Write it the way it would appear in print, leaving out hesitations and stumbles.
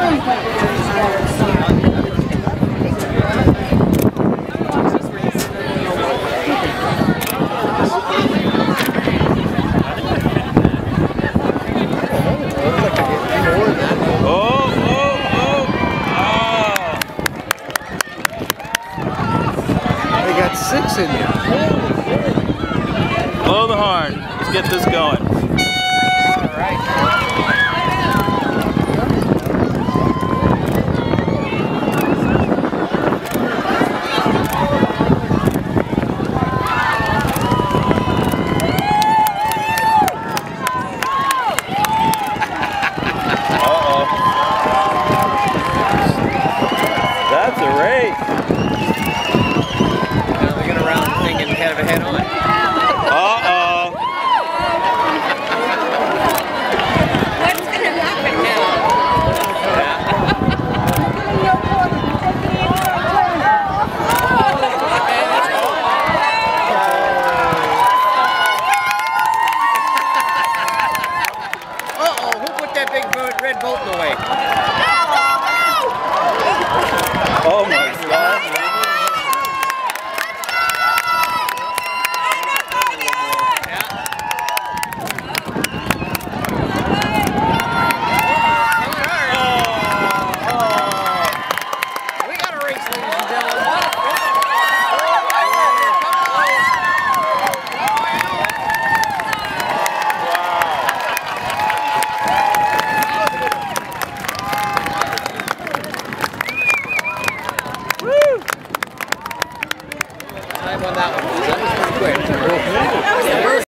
Six in there. Blow the horn. Let's get this going. All right. That's a race. Now they're gonna round the thing and have a head on. Uh-oh. What's gonna happen now? Uh-oh, who put that big red boat in the way? Oh my